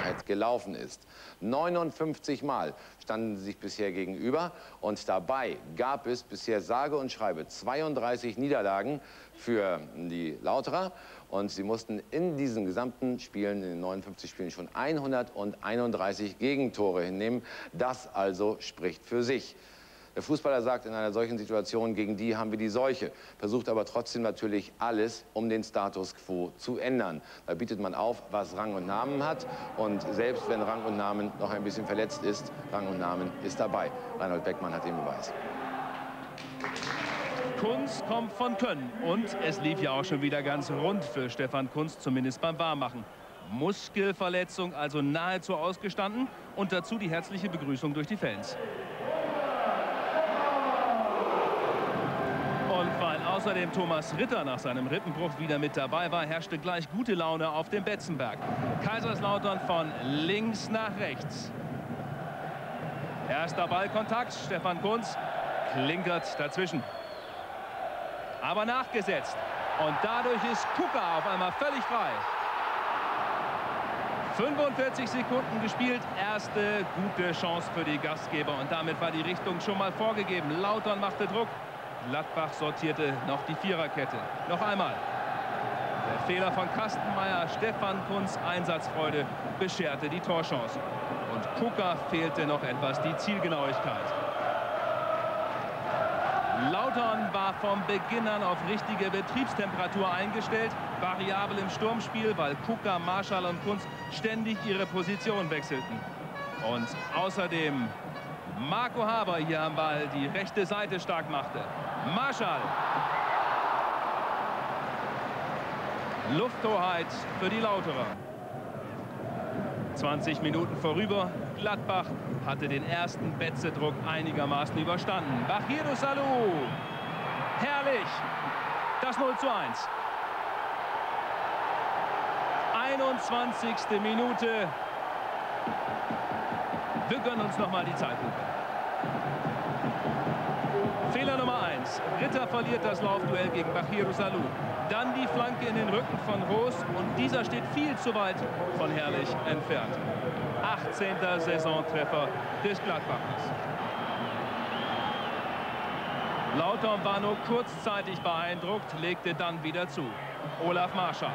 Vergangenheit gelaufen ist. 59 Mal standen sie sich bisher gegenüber und dabei gab es bisher sage und schreibe 32 Niederlagen für die Lauterer und sie mussten in diesen gesamten Spielen, in den 59 Spielen, schon 131 Gegentore hinnehmen. Das also spricht für sich. Der Fußballer sagt in einer solchen Situation, gegen die haben wir die Seuche, versucht aber trotzdem natürlich alles, um den Status quo zu ändern. Da bietet man auf, was Rang und Namen hat und selbst wenn Rang und Namen noch ein bisschen verletzt ist, Rang und Namen ist dabei. Reinhold Beckmann hat den Beweis. Kunz kommt von Können und es lief ja auch schon wieder ganz rund für Stefan Kunz, zumindest beim Warmmachen. Muskelverletzung also nahezu ausgestanden und dazu die herzliche Begrüßung durch die Fans. Und weil außerdem Thomas Ritter nach seinem Rippenbruch wieder mit dabei war, herrschte gleich gute Laune auf dem Betzenberg. Kaiserslautern von links nach rechts. Erster Ballkontakt, Stefan Kunz klinkert dazwischen. Aber nachgesetzt. Und dadurch ist Kuka auf einmal völlig frei. 45 Sekunden gespielt, erste gute Chance für die Gastgeber. Und damit war die Richtung schon mal vorgegeben. Lautern machte Druck. Gladbach sortierte noch die Viererkette. Noch einmal. Der Fehler von Kastenmeier, Stefan Kunz Einsatzfreude bescherte die Torchance. Und Kuka fehlte noch etwas die Zielgenauigkeit. Lautern war vom Beginn an auf richtige Betriebstemperatur eingestellt. Variabel im Sturmspiel, weil Kuka, Marschall und Kunz ständig ihre Position wechselten. Und außerdem Marco Haber hier am Ball die rechte Seite stark machte. Marschall. Lufthoheit für die Lauterer. 20 Minuten vorüber. Gladbach hatte den ersten Betze-Druck einigermaßen überstanden. Bahir Salou. Herrlich. Das 0:1. 21. Minute. Wir gönnen uns noch mal die Zeitlupe. Fehler Nummer 1. Ritter verliert das Laufduell gegen Bahir Salou. Dann die Flanke in den Rücken von Roos und dieser steht viel zu weit von Herrlich entfernt. 18. Saisontreffer des Gladbachers. Lautern war nur kurzzeitig beeindruckt, legte dann wieder zu. Olaf Marschall.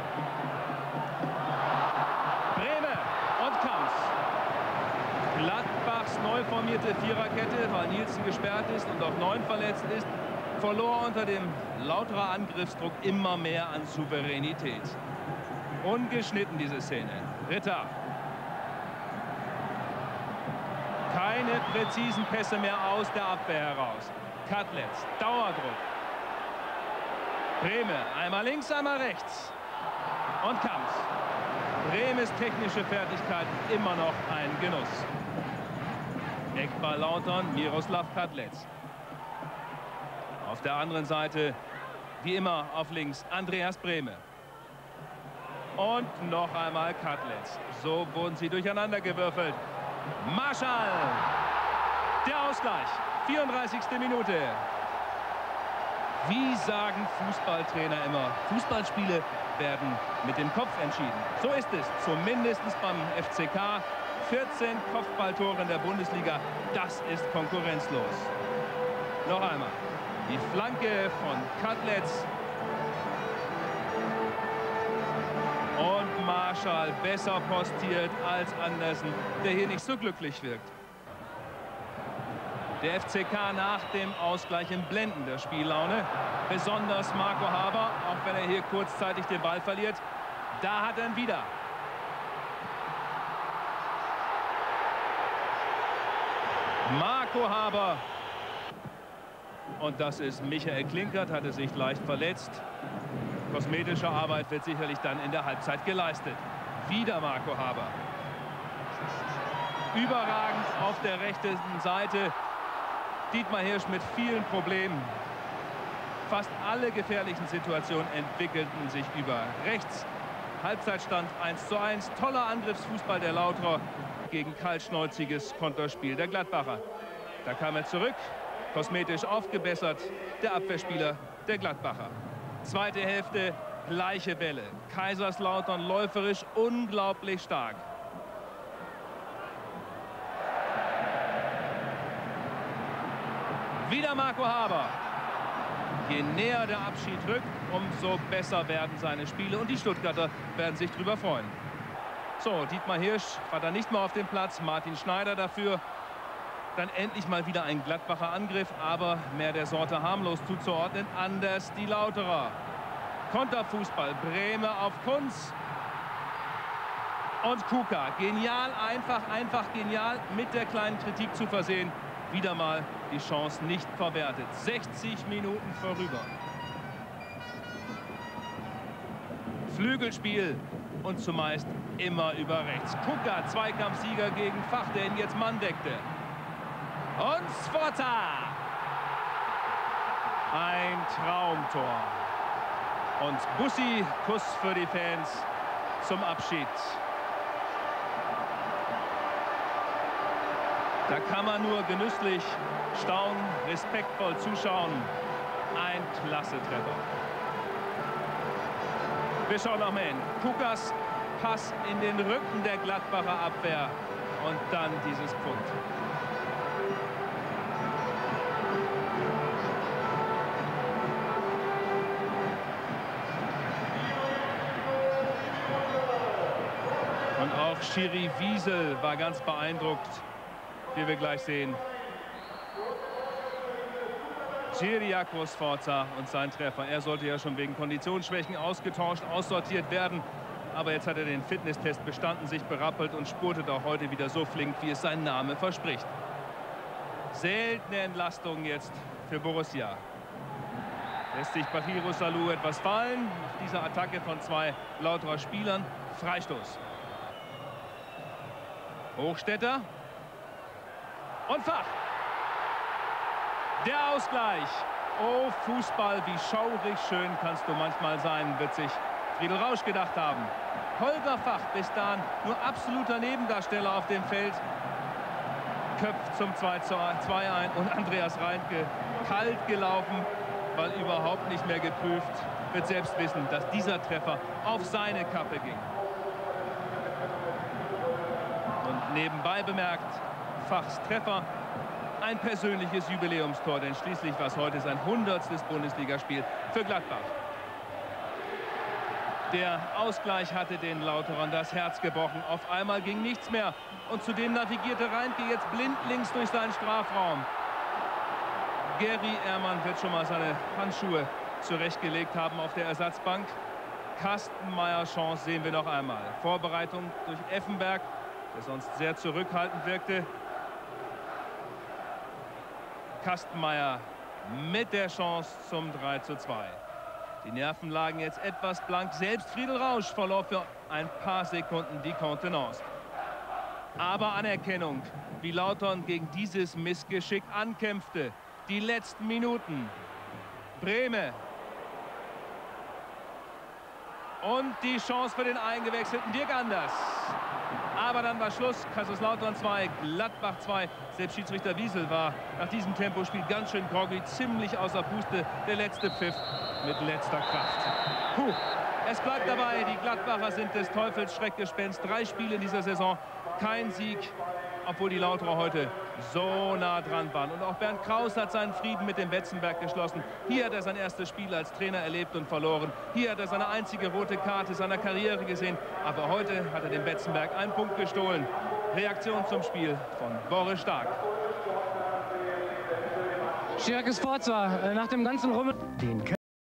Brehme und Kamps. Gladbachs neu formierte Viererkette, weil Nielsen gesperrt ist und auch 9 verletzt ist, verlor unter dem Lauterer Angriffsdruck immer mehr an Souveränität. Ungeschnitten diese Szene. Ritter. Keine präzisen Pässe mehr aus der Abwehr heraus. Katlitz, Dauerdruck. Brehme, einmal links, einmal rechts. Und Kamps. Brehmes technische Fertigkeit immer noch ein Genuss. Eckball Lautern, Miroslav Katlitz. Auf der anderen Seite, wie immer auf links, Andreas Brehme. Und noch einmal Katlitz. So wurden sie durcheinander gewürfelt. Marschall. Der Ausgleich. 34. Minute. Wie sagen Fußballtrainer immer, Fußballspiele werden mit dem Kopf entschieden. So ist es, zumindest beim FCK. 14 Kopfballtore in der Bundesliga, das ist konkurrenzlos. Noch einmal. Die Flanke von Katlitz. Und Marschall besser postiert als Andersen, der hier nicht so glücklich wirkt. Der FCK nach dem Ausgleich in blendender Spiellaune. Besonders Marco Haber, auch wenn er hier kurzzeitig den Ball verliert. Da hat er ihn wieder. Marco Haber. Und das ist Michael Klinkert, hatte sich leicht verletzt. Kosmetische Arbeit wird sicherlich dann in der Halbzeit geleistet. Wieder Marco Haber. Überragend auf der rechten Seite. Dietmar Hirsch mit vielen Problemen. Fast alle gefährlichen Situationen entwickelten sich über rechts. Halbzeitstand 1:1. Toller Angriffsfußball der Lauterer gegen kaltschnäuziges Konterspiel der Gladbacher. Da kam er zurück, kosmetisch aufgebessert, der Abwehrspieler der Gladbacher. Zweite Hälfte, gleiche Welle. Kaiserslautern läuferisch unglaublich stark. Wieder Marco Haber. Je näher der Abschied rückt, umso besser werden seine Spiele. Und die Stuttgarter werden sich drüber freuen. So, Dietmar Hirsch war da nicht mehr auf dem Platz. Martin Schneider dafür. Dann endlich mal wieder ein Gladbacher Angriff, aber mehr der Sorte harmlos zuzuordnen. Anders die Lauterer. Konterfußball. Brehme auf Kunz. Und Kuka. Genial, einfach genial, mit der kleinen Kritik zu versehen. Wieder mal die Chance nicht verwertet. 60 Minuten vorüber. Flügelspiel und zumeist immer über rechts. Kuka, Zweikampfsieger gegen Fach, der ihn jetzt Mann deckte. Und Sforza. Ein Traumtor. Und Bussi, Kuss für die Fans zum Abschied. Da kann man nur genüsslich staunen, respektvoll zuschauen. Ein klasse Treffer. Wir schauen noch mal hin. Kukas Pass in den Rücken der Gladbacher Abwehr. Und dann dieses Pfund. Und auch Schiri Wiesel war ganz beeindruckt, wie wir gleich sehen. Ciriaco Sforza und sein Treffer. Er sollte ja schon wegen Konditionsschwächen ausgetauscht, aussortiert werden. Aber jetzt hat er den Fitnesstest bestanden, sich berappelt und spurtet auch heute wieder so flink, wie es sein Name verspricht. Seltene Entlastung jetzt für Borussia. Lässt sich Bachirou Salou etwas fallen. Nach dieser Attacke von zwei Lauterer Spielern. Freistoß. Hochstetter. Und Fach. Der Ausgleich. Oh, Fußball, wie schaurig schön kannst du manchmal sein, wird sich Friedel Rausch gedacht haben. Holger Fach, bis dahin nur absoluter Nebendarsteller auf dem Feld, köpft zum 2:2 ein und Andreas Reintke kalt gelaufen, weil überhaupt nicht mehr geprüft, wird selbst wissen, dass dieser Treffer auf seine Kappe ging. Und nebenbei bemerkt, Fachs Treffer, ein persönliches Jubiläumstor, denn schließlich war es heute sein 100. Bundesligaspiel für Gladbach. Der Ausgleich hatte den Lauterern das Herz gebrochen. Auf einmal ging nichts mehr. Und zudem navigierte Reintke jetzt blindlings durch seinen Strafraum. Gary Ehrmann wird schon mal seine Handschuhe zurechtgelegt haben auf der Ersatzbank. Kastenmeier Chance sehen wir noch einmal. Vorbereitung durch Effenberg, der sonst sehr zurückhaltend wirkte. Kastenmeier mit der Chance zum 3:2. Die Nerven lagen jetzt etwas blank. Selbst Friedel Rausch verlor für ein paar Sekunden die Kontenance. Aber Anerkennung, wie Lautern gegen dieses Missgeschick ankämpfte. Die letzten Minuten. Brehme. Und die Chance für den eingewechselten Dirk Anders. Aber dann war Schluss. Kaiserslautern 2, Gladbach 2. Selbst Schiedsrichter Wiesel war nach diesem Tempospiel ganz schön groggy, ziemlich außer Puste. Der letzte Pfiff mit letzter Kraft. Puh. Es bleibt dabei, die Gladbacher sind des Teufels Schreckgespenst. 3 Spiele in dieser Saison, kein Sieg, obwohl die Lauterer heute so nah dran waren. Und auch Bernd Kraus hat seinen Frieden mit dem Betzenberg geschlossen. Hier hat er sein erstes Spiel als Trainer erlebt und verloren. Hier hat er seine einzige rote Karte seiner Karriere gesehen. Aber heute hat er dem Betzenberg einen Punkt gestohlen. Reaktion zum Spiel von Boris Stark. Ciriaco Sforza nach dem ganzen Rummel.